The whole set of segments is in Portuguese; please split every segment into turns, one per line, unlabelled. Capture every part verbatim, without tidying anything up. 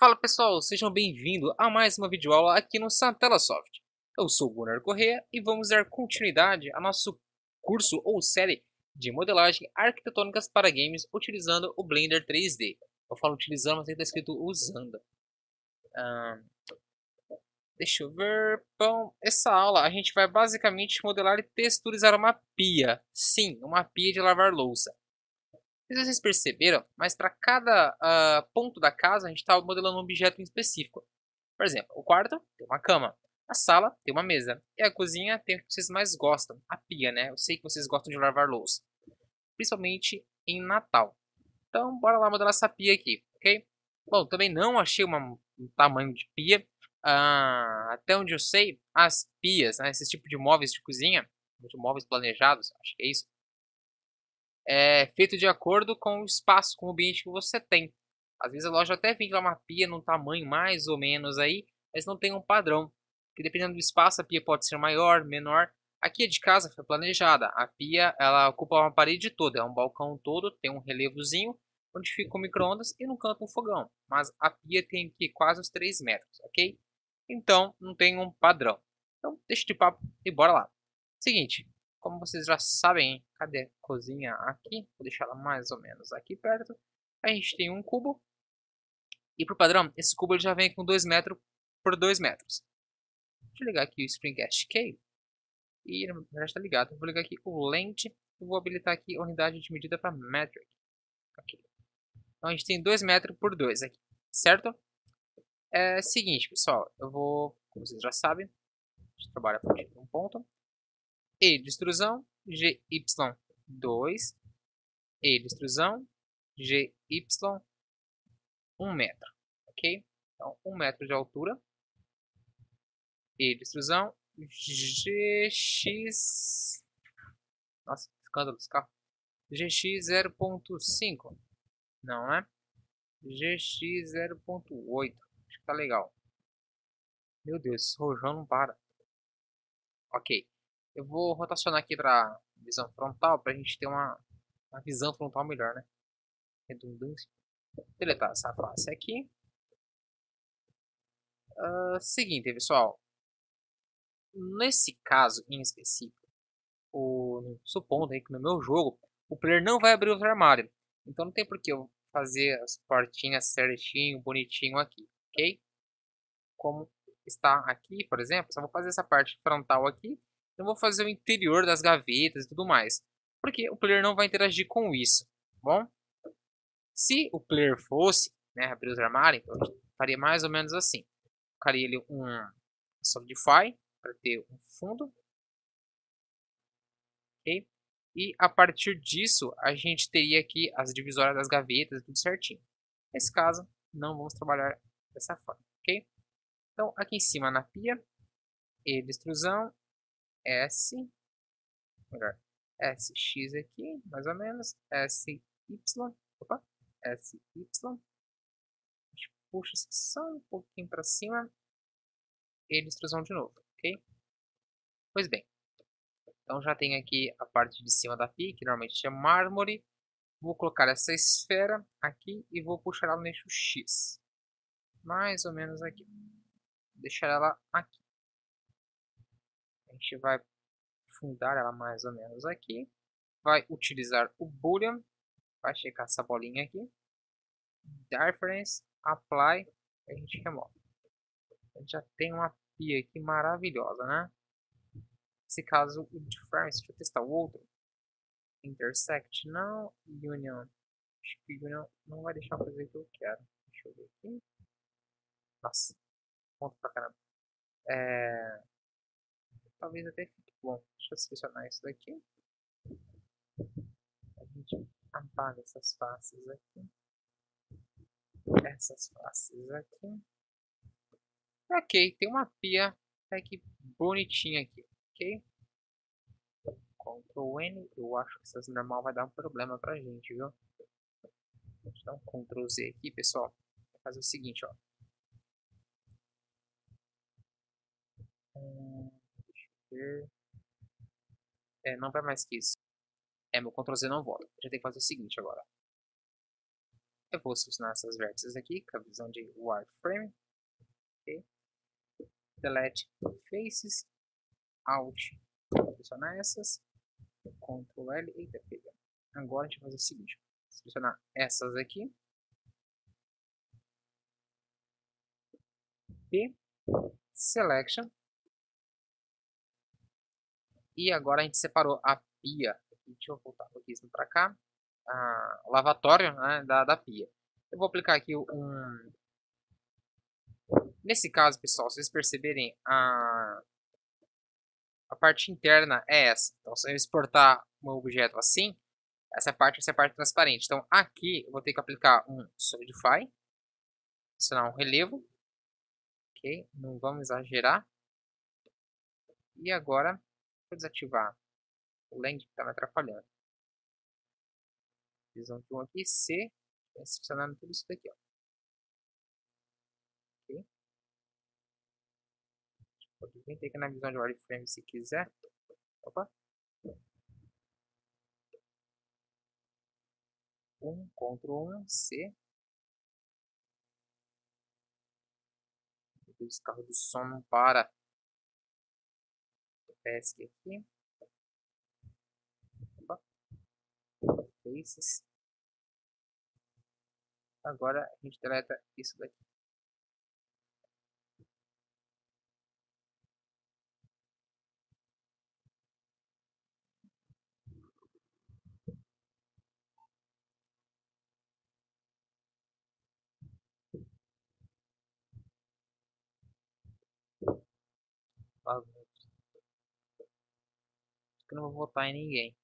Fala pessoal, sejam bem-vindos a mais uma videoaula aqui no Santelasoft. Eu sou o Gunnar Corrêa e vamos dar continuidade ao nosso curso ou série de modelagem arquitetônicas para games utilizando o Blender três D. Eu falo utilizando, mas está escrito usando. Ah, deixa eu ver. Bom, essa aula a gente vai basicamente modelar e texturizar uma pia. Sim, uma pia de lavar louça. Não sei se vocês perceberam, mas para cada uh, ponto da casa a gente está modelando um objeto em específico. Por exemplo, o quarto tem uma cama, a sala tem uma mesa e a cozinha tem o que vocês mais gostam, a pia, né? Eu sei que vocês gostam de lavar louça, principalmente em Natal. Então, bora lá modelar essa pia aqui, ok? Bom, também não achei uma, um tamanho de pia. Ah, até onde eu sei, as pias, né, esse tipo de móveis de cozinha, de móveis planejados, acho que é isso, é feito de acordo com o espaço, com o ambiente que você tem. Às vezes a loja até vende lá uma pia num tamanho mais ou menos aí, mas não tem um padrão. Porque dependendo do espaço, a pia pode ser maior, menor. Aqui é de casa foi planejada. A pia ela ocupa uma parede toda, é um balcão todo, tem um relevozinho onde fica o micro-ondas e no canto um fogão. Mas a pia tem aqui quase os três metros, ok? Então não tem um padrão. Então deixa de papo e bora lá. Seguinte, como vocês já sabem, cadê a cozinha aqui? Vou deixar ela mais ou menos aqui perto. A gente tem um cubo. E por padrão, esse cubo ele já vem com dois metros por dois metros. Deixa eu ligar aqui o Springcast Key. E na verdade está ligado. Eu vou ligar aqui o Lente. E vou habilitar aqui a unidade de medida para Metric. Aqui. Então a gente tem dois metros por dois aqui. Certo? É o seguinte, pessoal. Eu vou, como vocês já sabem, a gente trabalha a partir de um ponto. E de extrusão, G Y dois. E de extrusão, G Y um metro, ok? Então, um metro de altura. E de extrusão, G X... Nossa, escândalo desse carro. G X zero ponto cinco. Não é? G X zero ponto oito. Acho que tá legal. Meu Deus, esse rojão não para. Ok. Eu vou rotacionar aqui para visão frontal para a gente ter uma, uma visão frontal melhor, né? Redundância. Deletar essa face aqui. Uh, seguinte, pessoal. Nesse caso em específico, o, supondo aí que no meu jogo, o player não vai abrir o armário. Então não tem por que eu fazer as portinhas certinho, bonitinho aqui, ok? Como está aqui, por exemplo, só vou fazer essa parte frontal aqui. Não vou fazer o interior das gavetas e tudo mais. Porque o player não vai interagir com isso, tá bom? Se o player fosse, né, abrir os armários, então eu faria mais ou menos assim. Colocaria ele um Solidify para ter um fundo, ok? E a partir disso, a gente teria aqui as divisórias das gavetas, tudo certinho. Nesse caso, não vamos trabalhar dessa forma, ok? Então, aqui em cima na pia, E de extrusão, S, melhor, S X aqui, mais ou menos, S Y, opa, S Y, a gente puxa só um pouquinho para cima, E de extrusão de novo, ok? Pois bem, então já tem aqui a parte de cima da pia, que normalmente é mármore. Vou colocar essa esfera aqui e vou puxar ela no eixo X. Mais ou menos aqui. Vou deixar ela aqui. A gente vai fundar ela mais ou menos aqui. Vai utilizar o Boolean. Vai checar essa bolinha aqui. Difference, Apply. A gente remove. A gente já tem uma pia aqui maravilhosa, né? Nesse caso, o Difference. Deixa eu testar o outro. Intersect não. Union. Acho que Union não vai deixar eu fazer o que eu quero. Deixa eu ver aqui. Nossa, ponto pra caramba. É... Talvez até fique bom. Deixa eu selecionar isso daqui. A gente apaga essas faces aqui. Essas faces aqui. Ok, tem uma pia até que bonitinha aqui. Ok? Ctrl N. Eu acho que essas normal vai dar um problema pra gente, viu? Deixa eu dar um Ctrl Z aqui, pessoal. Vou fazer o seguinte, ó. Hum, deixa eu ver. É, não vai mais que isso. É, meu Ctrl Z não volta. Já tem que fazer o seguinte agora. Eu vou selecionar essas vértices aqui com a visão de wireframe. Okay. Delete faces, Alt, selecionar essas, Ctrl L, eita, pega. Agora a gente vai fazer o seguinte, selecionar essas aqui, e Selection, e agora a gente separou a pia, deixa eu voltar um pouquinho para cá, a, o lavatório, né, da, da pia. Eu vou aplicar aqui um... Nesse caso, pessoal, se vocês perceberem, a, a parte interna é essa. Então, se eu exportar um objeto assim, essa parte vai ser a parte transparente. Então, aqui eu vou ter que aplicar um Solidify, adicionar um relevo, ok? Não vamos exagerar. E agora, vou desativar o Land que está me atrapalhando. Visão de um aqui, C, selecionando tudo isso daqui, ó. Ok? Pode vir aqui na visão de wireframe se quiser. Opa. um, Ctrl um, C. Esse carro do som não para. Pesque aqui. Opa. Faces. Agora a gente deleta isso daqui. Acho que eu não vou votar em ninguém.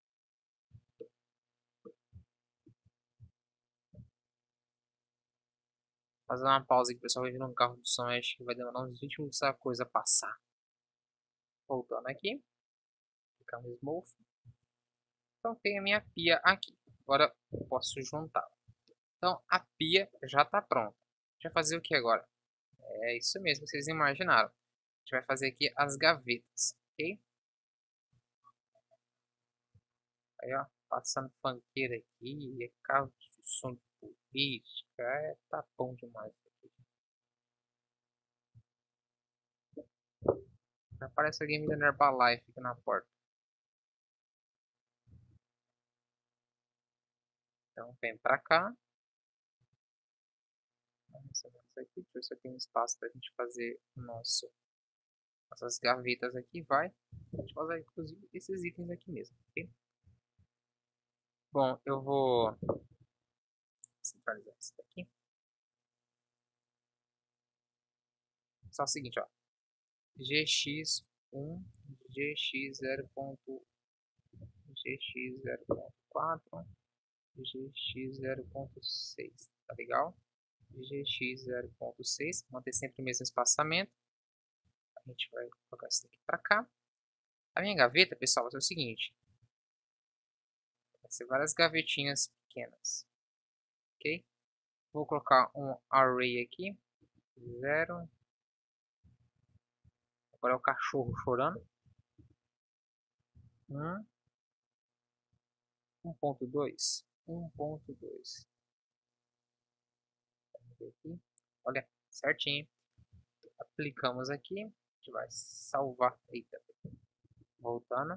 Fazer uma pausa aqui, pessoal. Vai vir um carro do som. Acho que vai demorar uns vinte minutos essa coisa passar. Voltando aqui. Clicar no Smooth. Então tem a minha pia aqui. Agora eu posso juntar. Então a pia já está pronta. A gente vai fazer o que agora? É isso mesmo que vocês imaginaram. A gente vai fazer aqui as gavetas, ok? Aí, ó, passando funkeira aqui, é carro de som de política, é, tá bom demais. Aparece alguém me dando Herbalife aqui na porta. Então vem pra cá. Vamos aqui, deixa eu ver se eu tenho espaço pra gente fazer o nosso, nossas gavetas aqui, vai. A gente vai usar inclusive esses itens aqui mesmo, ok? Bom, eu vou centralizar isso daqui. Só o seguinte, ó. G X um, G X zero ponto G X zero ponto quatro, G X zero ponto seis, tá legal? G X zero ponto seis, manter sempre o mesmo espaçamento. A gente vai colocar isso aqui para cá. A minha gaveta, pessoal, vai ser o seguinte. Vai ser várias gavetinhas pequenas. Ok? Vou colocar um array aqui. Zero. Agora é o cachorro chorando. Um. um ponto dois. um ponto dois. Aqui. Olha, certinho. Aplicamos aqui. A gente vai salvar. Eita. Voltando.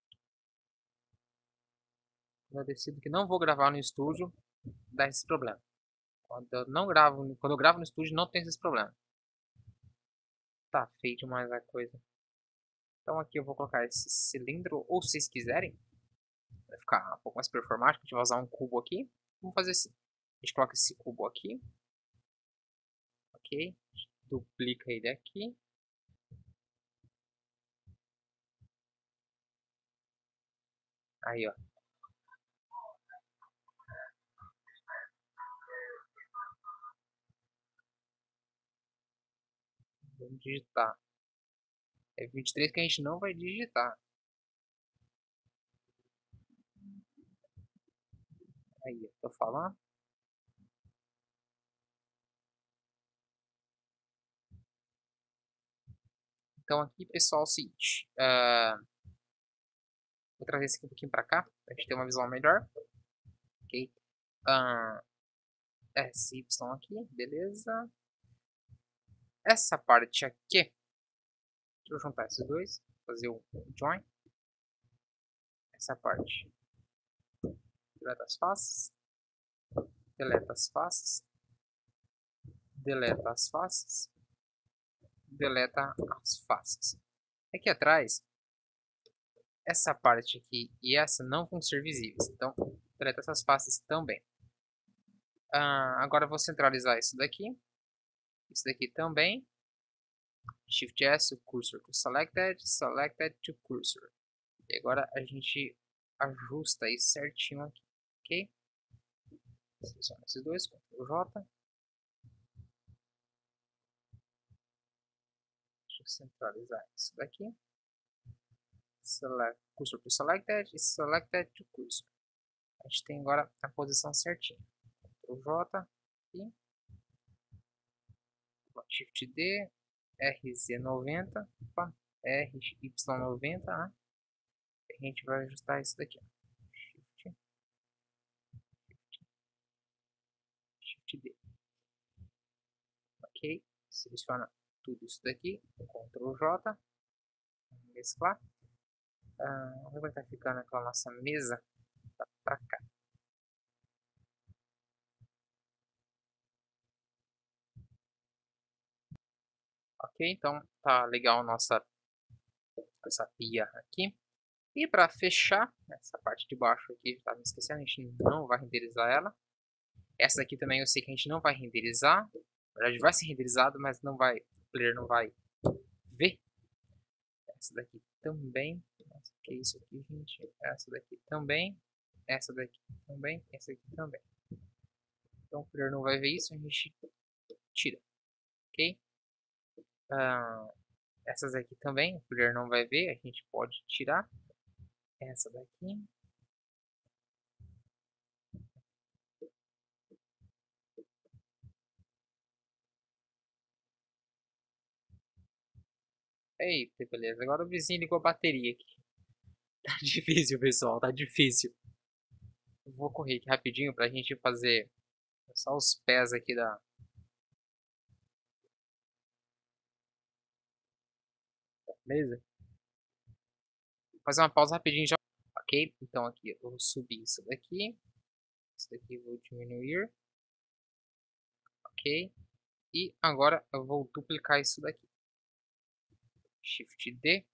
Quando eu decido que não vou gravar no estúdio, dá esse problema. Quando eu não gravo, quando eu gravo no estúdio, não tem esse problema. Tá feio demais a coisa. Então aqui eu vou colocar esse cilindro, ou se vocês quiserem, vai ficar um pouco mais performático, a gente vai usar um cubo aqui. Vamos fazer assim. A gente coloca esse cubo aqui. Ok. Duplica ele aqui. Aí, ó. Vamos digitar. É vinte e três que a gente não vai digitar. Aí, ó. Tô falando. Então aqui, pessoal, é o seguinte. Uh, vou trazer esse aqui um pouquinho pra cá, pra gente ter uma visão melhor. Ok. Uh, S Y aqui, beleza. Essa parte aqui, deixa eu juntar esses dois, fazer o join. Essa parte, deleta as faces, deleta as faces, deleta as faces, deleta as faces. Aqui atrás, essa parte aqui e essa não vão ser visíveis, então deleta essas faces também. Ah, agora eu vou centralizar isso daqui, isso daqui também. Shift S, cursor to selected, selected to cursor. E agora a gente ajusta isso certinho aqui, ok? Seleciona esses dois, Ctrl J. Deixa eu centralizar isso daqui. Select, cursor to selected e selected to cursor. A gente tem agora a posição certinha. Ctrl J e Shift D, R Z noventa, opa, R Y noventa, né? A gente vai ajustar isso daqui. Shift, Shift D. Ok, seleciona tudo isso daqui, Ctrl J, mesclar. Ah, onde vai estar ficando aquela nossa mesa? Tá pra cá. Ok, então tá legal nossa essa pia aqui. E para fechar, essa parte de baixo aqui, estava me esquecendo, a gente não vai renderizar ela. Essa daqui também eu sei que a gente não vai renderizar. Na verdade vai ser renderizado, mas não vai, o player não vai ver. Essa daqui também. Nossa, que isso aqui, gente? Essa daqui também. Essa daqui também. Essa aqui também. Então o player não vai ver isso, a gente tira. Ok? Ah, essas aqui também, o player não vai ver, a gente pode tirar. Essa daqui. Eita, beleza. Agora o vizinho ligou a bateria aqui. Tá difícil, pessoal. Tá difícil. Eu vou correr aqui rapidinho pra gente fazer só os pés aqui da... Beleza? Vou fazer uma pausa rapidinho já. Ok? Então aqui eu vou subir isso daqui. Isso daqui eu vou diminuir. Ok? E agora eu vou duplicar isso daqui. Shift D.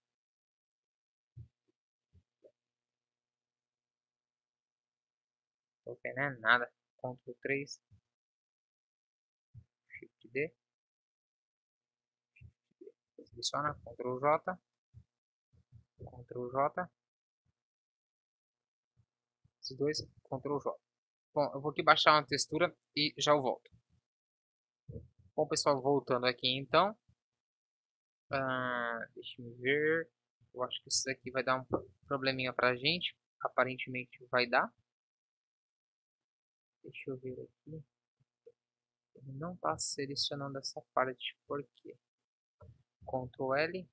Tô vendo nada. Ctrl três. Shift D. Seleciona. Ctrl J. Ctrl J. Esses dois. Ctrl J. Bom, eu vou aqui baixar uma textura e já eu volto. Bom, pessoal, voltando aqui então. Ah, deixa eu ver. Eu acho que isso aqui vai dar um probleminha pra gente. Aparentemente vai dar. Deixa eu ver aqui. Ele não está selecionando essa parte. Por quê? Ctrl L.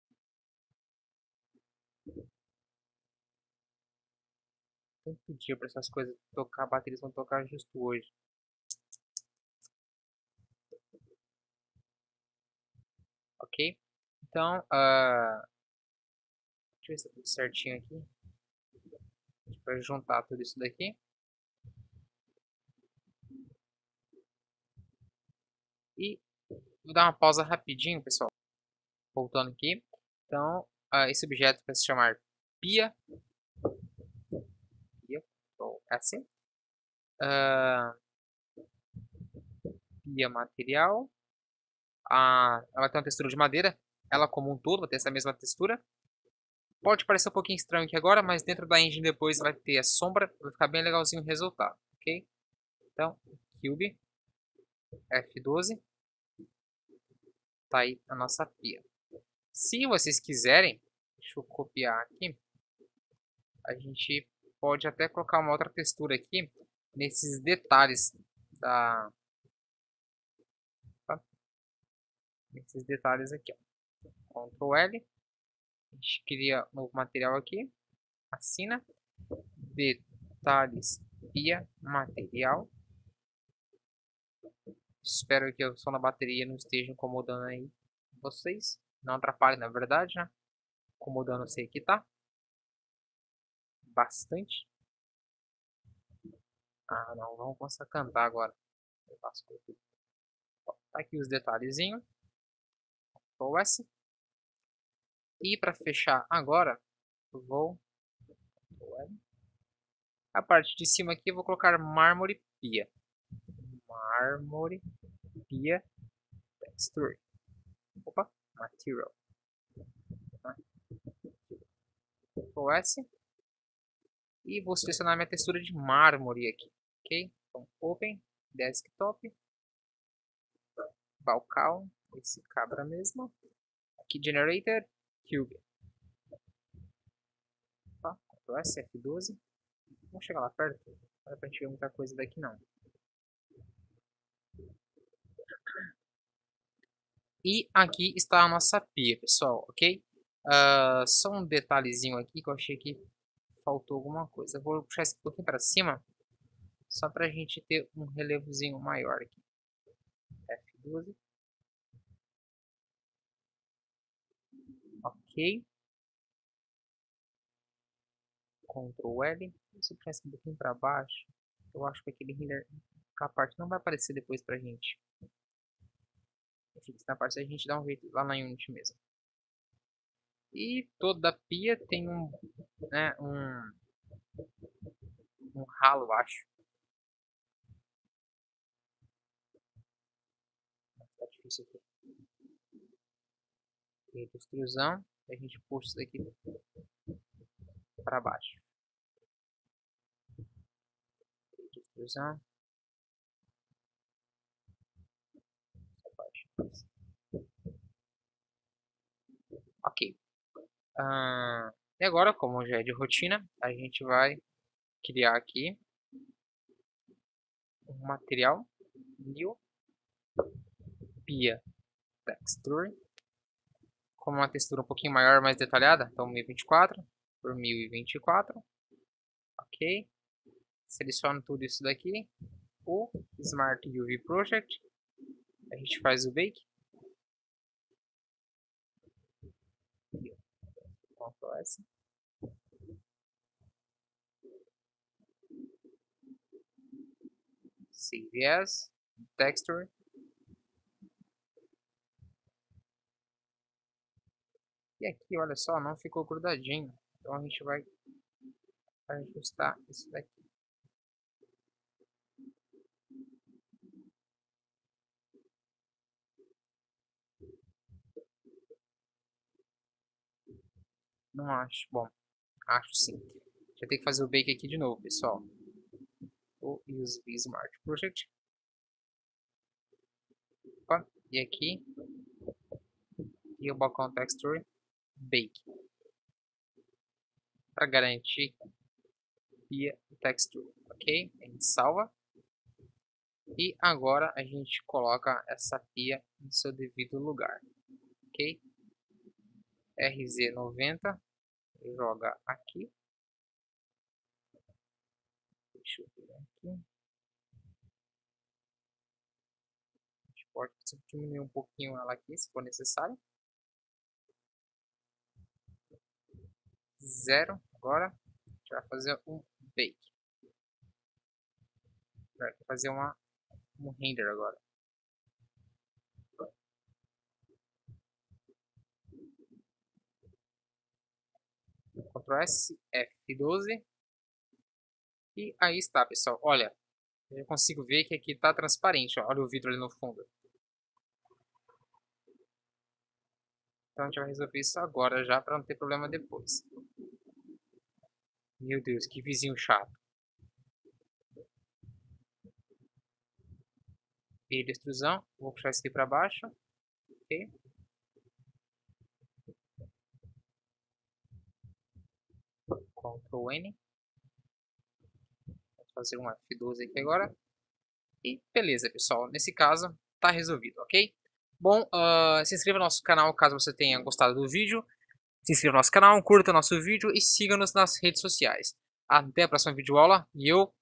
Tanto dia para essas coisas tocar. Baterias vão tocar justo hoje. Ok? Então, uh, deixa eu ver se tá tudo certinho aqui. A gente vai juntar tudo isso daqui. E vou dar uma pausa rapidinho, pessoal. Voltando aqui. Então, uh, esse objeto vai se chamar pia. Pia. É assim. Uh, pia material. Ah, ela vai ter uma textura de madeira. Ela como um todo vai ter essa mesma textura. Pode parecer um pouquinho estranho aqui agora, mas dentro da engine depois vai ter a sombra. Vai ficar bem legalzinho o resultado, ok? Então, Cube, F doze. Tá aí a nossa pia. Se vocês quiserem, deixa eu copiar aqui. A gente pode até colocar uma outra textura aqui nesses detalhes da... Tá? Nesses detalhes aqui, ó. Ctrl L. A gente cria um novo material aqui. Assina. Detalhes pia material. Espero que o som da bateria não esteja incomodando aí vocês. Não atrapalhe, na verdade, né? Incomodando eu sei aqui, tá? Bastante. Ah, não. Vamos começar a cantar agora. Tá aqui os detalhezinhos. Ctrl S. E para fechar agora, eu vou... A parte de cima aqui eu vou colocar mármore pia. Mármore pia texture. Opa, material. Ctrl S. E vou selecionar minha textura de mármore aqui. Ok? Então, Open, Desktop. Balcal, esse cabra mesmo. Aqui, Generator, Cube. Tá, Ctrl S, F doze. Vamos chegar lá perto. Não dá pra gente ver muita coisa daqui não. E aqui está a nossa pia, pessoal, ok? Uh, só um detalhezinho aqui que eu achei que faltou alguma coisa. Eu vou puxar esse um pouquinho para cima, só para a gente ter um relevozinho maior aqui. F doze. Ok. Ctrl L. Se eu puxar esse um pouquinho para baixo, eu acho que aquele render, a parte não vai aparecer depois pra gente. Enfim, na parte a gente dá um jeito lá na Unity mesmo. E toda pia tem um, né, um, um ralo, acho. Tá difícil aqui. E extrusão, a gente puxa isso daqui para baixo. Extrusão. Ok. Ah, e agora, como já é de rotina, a gente vai criar aqui um material new pia texture com uma textura um pouquinho maior, mais detalhada, então mil e vinte e quatro por mil e vinte e quatro. Ok. Seleciono tudo isso daqui, o Smart U V Project, a gente faz o bake. Ctrl S. Save as, texture. E aqui, olha só, não ficou grudadinho. Então a gente vai ajustar isso daqui. Não acho. Bom, acho sim. Já tem que fazer o bake aqui de novo, pessoal. O U S B Smart Project. Opa, e aqui. E o balcão texture bake. Para garantir pia texture, ok? A gente salva. E agora a gente coloca essa pia em seu devido lugar, ok? R Z noventa, joga aqui. Deixa eu ver aqui. A gente pode diminuir um pouquinho ela aqui, se for necessário. Zero. Agora a gente vai fazer um bake. Vai fazer uma, um render agora. Ctrl S, F doze. E aí está, pessoal. Olha, eu consigo ver que aqui está transparente. Ó. Olha o vidro ali no fundo. Então a gente vai resolver isso agora já para não ter problema depois. Meu Deus, que vizinho chato. E de extrusão. Vou puxar isso aqui para baixo. Ok. Ctrl N. Vou fazer um F doze aqui agora. E beleza, pessoal. Nesse caso, tá resolvido, ok? Bom, uh, se inscreva no nosso canal caso você tenha gostado do vídeo. Se inscreva no nosso canal, curta nosso vídeo e siga-nos nas redes sociais. Até a próxima videoaula e eu